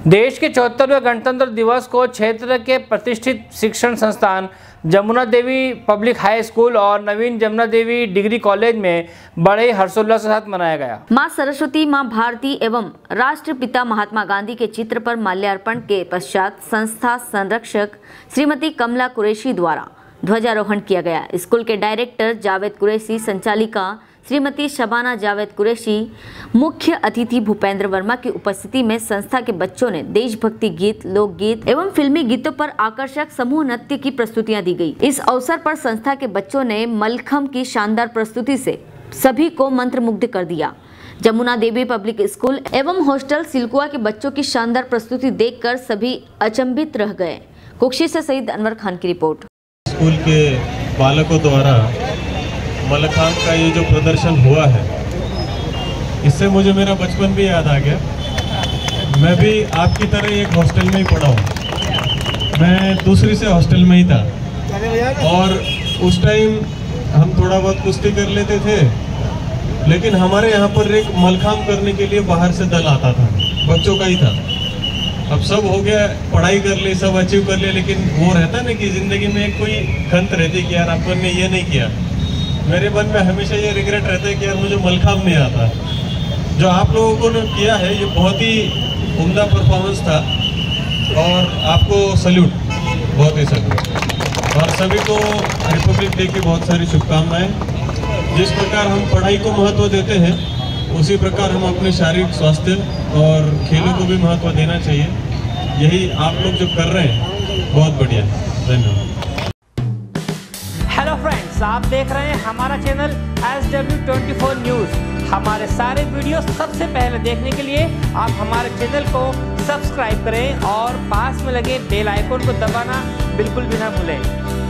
देश के 74वें गणतंत्र दिवस को क्षेत्र के प्रतिष्ठित शिक्षण संस्थान Jamuna Devi public high school और नवीन जमुना देवी डिग्री कॉलेज में बड़े हर्षोल्लास के साथ मनाया गया। मां सरस्वती, मां भारती एवं राष्ट्रपिता महात्मा गांधी के चित्र पर माल्यार्पण के पश्चात संस्था संरक्षक श्रीमती कमला कुरैशी द्वारा ध्वजारोहण किया गया। स्कूल के डायरेक्टर जावेद कुरैशी, संचालिका श्रीमती शबाना जावेद कुरैशी, मुख्य अतिथि भूपेंद्र वर्मा की उपस्थिति में संस्था के बच्चों ने देशभक्ति गीत, लोकगीत एवं फिल्मी गीतों पर आकर्षक समूह नृत्य की प्रस्तुतियां दी गई। इस अवसर पर संस्था के बच्चों ने मलखम की शानदार प्रस्तुति से सभी को मंत्रमुग्ध कर दिया। जमुना देवी पब्लिक स्कूल एवं हॉस्टल सिलकुआ के बच्चों की शानदार प्रस्तुति देखकर सभी अचंभित रह गए। कुक्षी से सईद अनवर खान की रिपोर्ट। स्कूल के बालकों द्वारा मलखाम का ये जो प्रदर्शन हुआ है, इससे मुझे मेरा बचपन भी याद आ गया। मैं भी आपकी तरह एक हॉस्टल में ही पढ़ा हूँ। मैं दूसरी से हॉस्टल में ही था और उस टाइम हम थोड़ा बहुत कुश्ती कर लेते थे, लेकिन हमारे यहाँ पर एक मलखाम करने के लिए बाहर से दल आता था, बच्चों का ही था। अब सब हो गया, पढ़ाई कर ली, सब अचीव कर लिया, लेकिन वो रहता ना कि ज़िंदगी में कोई खंत रहती कि यार अपन ने ये नहीं किया। मेरे मन में हमेशा ये रिग्रेट रहता है कि यार मुझे मलखाम नहीं आता। जो आप लोगों ने किया है ये बहुत ही उम्दा परफॉर्मेंस था और आपको सल्यूट, बहुत ही सल्यूट। और सभी को रिपब्लिक डे की बहुत सारी शुभकामनाएं। जिस प्रकार हम पढ़ाई को महत्व देते हैं, उसी प्रकार हम अपने शारीरिक स्वास्थ्य और खेलों को भी महत्व देना चाहिए। यही आप लोग जो कर रहे हैं, बहुत बढ़िया। धन्यवाद। हेलो फ्रेंड्स, आप देख रहे हैं हमारा चैनल SW24 न्यूज़। हमारे सारे वीडियो सबसे पहले देखने के लिए आप हमारे चैनल को सब्सक्राइब करें और पास में लगे बेल आइकन को दबाना बिल्कुल भी ना भूलें।